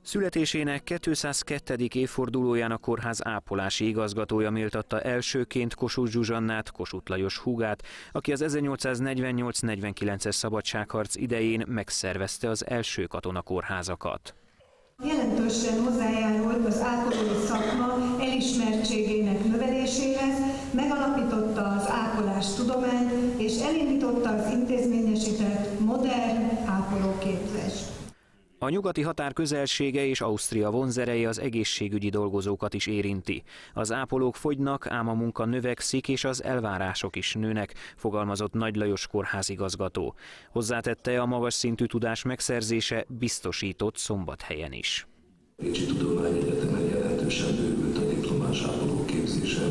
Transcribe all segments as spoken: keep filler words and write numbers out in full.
Születésének kétszázkettő. évfordulóján a kórház ápolási igazgatója méltatta elsőként Kossuth Zsuzsannát, Kossuth Lajos húgát, aki az ezernyolcszáznegyvennyolc negyvenkilences szabadságharc idején megszervezte az első katonakórházakat. Jelentősen hozzájárult az ápolói szakma elismertségének növeléséhez, megalapította az ápolástudományt és elindította az intézményesített modern ápolóképzést. A nyugati határ közelsége és Ausztria vonzereje az egészségügyi dolgozókat is érinti. Az ápolók fogynak, ám a munka növekszik és az elvárások is nőnek, fogalmazott Nagy Lajos kórházigazgató. Hozzátette, a magas szintű tudás megszerzése biztosított Szombathelyen is. Pécsi Tudományegyetemen jelentősen bővült a diplomás ápolók képzése,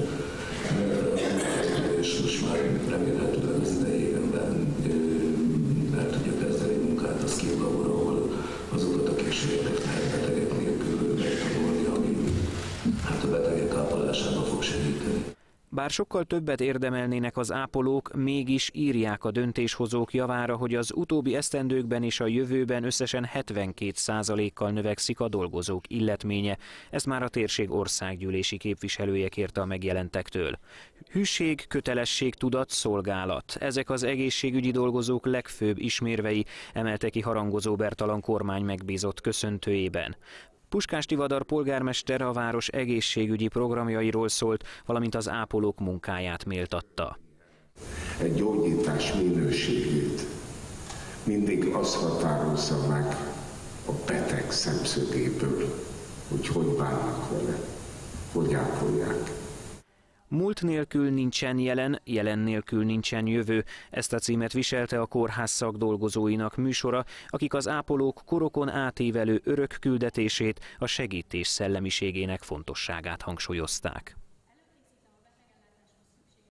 és most már remélhetőleg az idejében el tudja kezdeni munkát a Skill Labor, ahol azokat a kísérletek lehet betegek nélkül megtanulni, ami hát a betegek ápolásában fog segíteni. Bár sokkal többet érdemelnének az ápolók, mégis írják a döntéshozók javára, hogy az utóbbi esztendőkben és a jövőben összesen hetvenkét százalékkal növekszik a dolgozók illetménye. Ezt már a térség országgyűlési képviselője kérte a megjelentektől. Hűség, kötelesség, tudat, szolgálat. Ezek az egészségügyi dolgozók legfőbb ismérvei, emelte ki Harangozó Bertalan kormány megbízott köszöntőjében. Puskás Tivadar polgármester a város egészségügyi programjairól szólt, valamint az ápolók munkáját méltatta. Egy gyógyítás minőségét mindig az határozza meg a beteg szemszögéből, hogy hogy bánnak vele, hogy ápolják. Múlt nélkül nincsen jelen, jelen nélkül nincsen jövő. Ezt a címet viselte a kórház szakdolgozóinak műsora, akik az ápolók korokon átívelő örök küldetését, a segítés szellemiségének fontosságát hangsúlyozták.